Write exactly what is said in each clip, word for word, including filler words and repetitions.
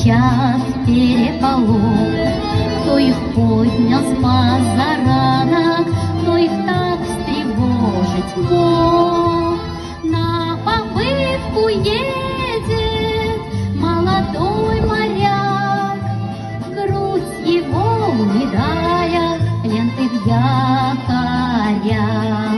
сейчас переполох. Кто их поднял с позаранок, кто их так встревожить мог? На попытку едет молодой моряк, грудь его медая, ленты в якорях.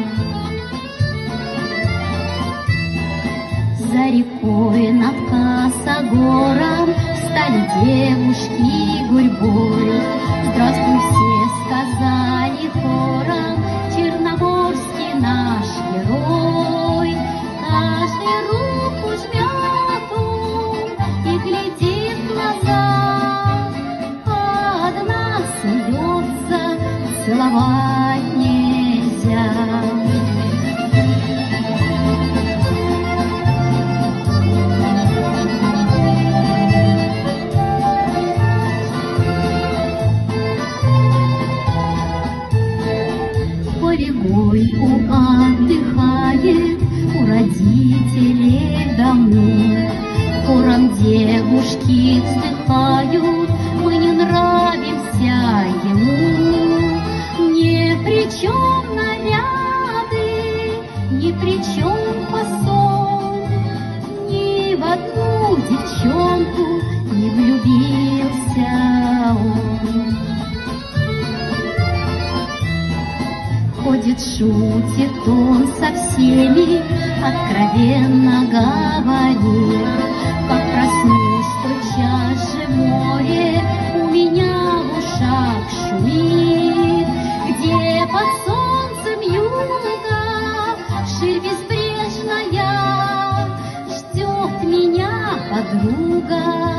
За рекой над косогором стали девушки гурьбой. Здравствуй, все сказали хором, черноморский наш герой. Каждый руку жмет он и глядит в глаза, а одна смеется, целовать нельзя. Ой, у отдыхает у родителей домой. Хором девушки вздыхают, мы не нравимся ему. Ни при чем наряды, ни при чем фасон, ни в одну девчонку не влюбился он. Ходит, шутит он со всеми, откровенно говорит. Как проснусь, тотчас же море у меня в ушах шумит. Где под солнцем юга ширь безбрежная, ждет меня подруга.